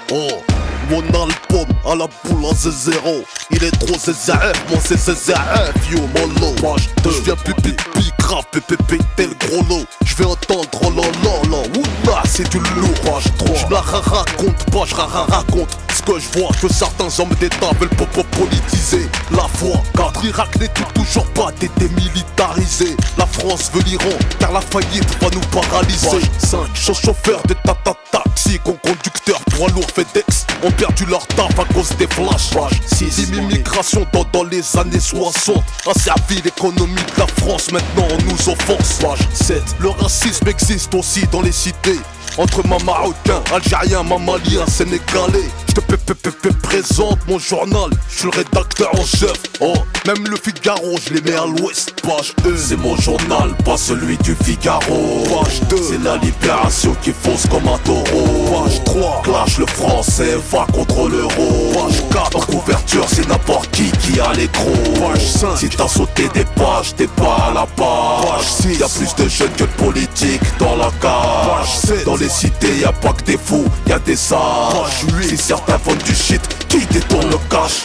Oh, mon album à la boule à Z0. Il est trop ZZF, moi c'est ZZF, yo mollo. Je viens pipi grave, pépé tel gros lot. Je vais entendre oh là là là, oula c'est du lourd. Je la raconte pas, je raconte ce que je vois, que certains hommes d'État veulent politiser la foi. Car l'Irak n'est toujours pas démilitarisé. La France veut l'Iran, car la faillite va nous paralyser. 5 chauffeurs de taxi, conducteurs poids lourds FedEx ont perdu leur taf à cause des flashs. 6 l'immigration dans les années 60 a servi l'économie de la France, maintenant on nous offense. 7 le racisme existe aussi dans les cités. Entre ma marocain, algérien, ma malien, sénégalais. Je te présente mon journal, je suis le rédacteur en chef. Oh, même le Figaro, je les mets à l'ouest. Page 1, c'est mon journal, pas celui du Figaro. Page 2, c'est la libération qui fonce comme un taureau. Page 3, clash le français, va contre l'euro. Page 4, en couverture, c'est n'importe qui a l'écro. Page 5, si t'as sauté des pages, t'es pas à la page. Page 6, y'a plus de jeunes que de politiques dans la cage. Page 7, dans les cités, y'a pas que des fous, y'a des sages. Si certains vendent du shit, qui détourne le cash.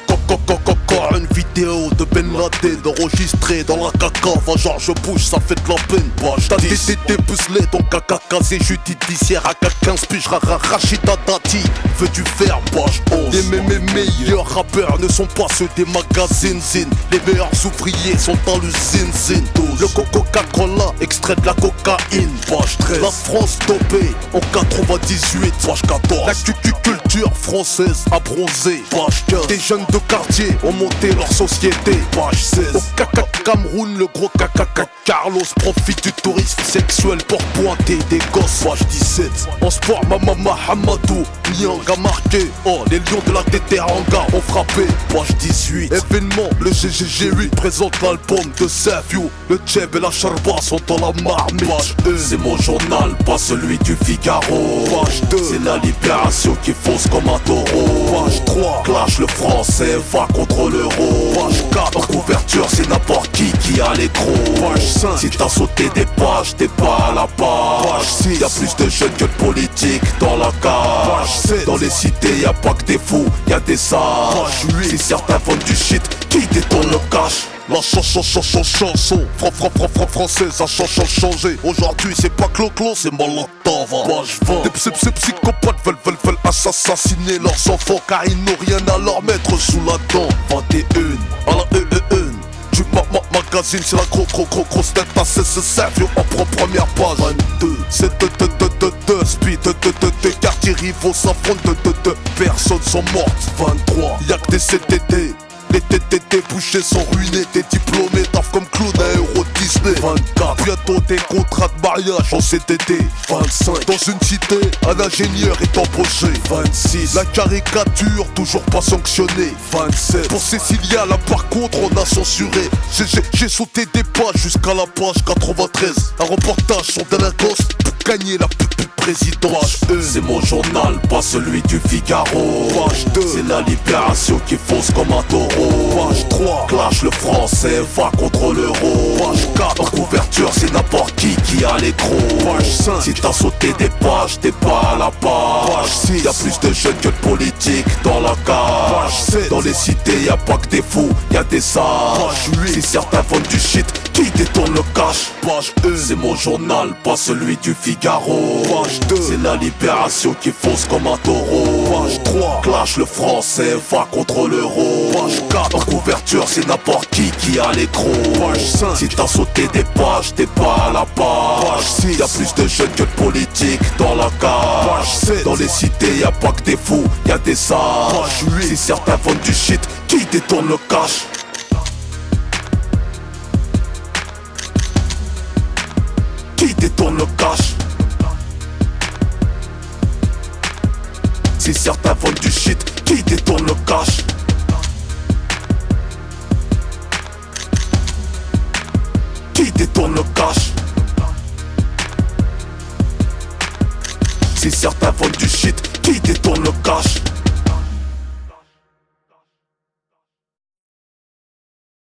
Encore une vidéo de Ben Laden enregistrée dans la caca. Va George Bush, ça fait de la peine. T'as été pucelé, ton caca casé judiciaire à 15 piges. Rachida Dati veut du faire. Page 11, mes meilleurs rappeurs ne sont pas ceux des magazines zine. Les meilleurs ouvriers sont dans l'usine zine. Le Coca-Cola, extrait de la cocaïne. Page 13, la France dopée en 98. Page 14, la culture française a bronzé. Page 15, des jeunes de quartier ont monté leur société. Page 16, au Cameroun, le gros Carlos profite du tourisme sexuel pour pointer des gosses. Page 17, en sport, Hamadou Niang a marqué. Oh, les lions de la Teranga ont frappé. Page 18, événement, le GG8 présente l'album de Save You. Le Tchèb et la Charba sont dans la marmite. Page 1, c'est mon journal, pas celui du Figaro. Page 2, c'est la libération qui fonce comme un taureau. Page 3, clash le français, va contre l'euro. Page 4, en couverture, c'est n'importe qui a l'écro. Page 5, si t'as sauté des pages, t'es pas à la page. Page 6, y'a plus de jeunes que de politiques dans la cage. Page 7, dans les cités, y'a pas que des fous, y'a des sages. Page 8, si certains vendent du shit, qui détourne le cash. La chanson française a changé. Aujourd'hui c'est pas Clo-Clo, c'est Molotov. Page 20, des psychopathes veulent assassiner leurs enfants car ils n'ont rien à leur mettre sous la dent. 21, à la du magazine, c'est la grosse tête à CCCF en première page. 22, c'est de speed, de quartiers rivaux s'affrontent, de personnes sont mortes. 23, y'a que des CTT. Les TTT bouchés sont ruinés, t'es diplômé, taf comme clown à Euro Disney. 24, bientôt des contrats de mariage en CTT. 25, dans une cité, un ingénieur est embauché. 26, la caricature toujours pas sanctionnée. 27, pour Cécilia là par contre on a censuré. J'ai sauté des pages jusqu'à la page 93. Un reportage sur délinquance pour gagner la présidence. C'est mon journal, pas celui du Figaro. Page 2, c'est la libération qui fonce comme un taureau. Page 3, clash le français, va contre l'euro. Page 4, en couverture, c'est n'importe qui a l'écro. Page 5, si t'as sauté des pages, t'es pas à la page. Page 6, y'a plus de jeunes que de politiques dans la cage. Page 7, dans les cités, y'a pas que des fous, y'a des sages. Page 8, si certains vendent du shit, qui détourne le cash. Page 1, c'est mon journal, pas celui du Figaro. Page 2, c'est la libération qui fonce comme un taureau. Page 3, clash le français, va contre l'euro. Page 4, en couverture, c'est n'importe qui a l'écro. Page 5, si t'as sauté des pages, t'es pas à la page. Page 6, y'a plus de jeunes que de politiques dans la cage. Page 7, dans les cités, y'a pas que des fous, y'a des sages. Page 8, si certains vendent du shit, qui détourne le cash. Qui détourne le cash. Si certains vendent du shit, qui détourne le cash.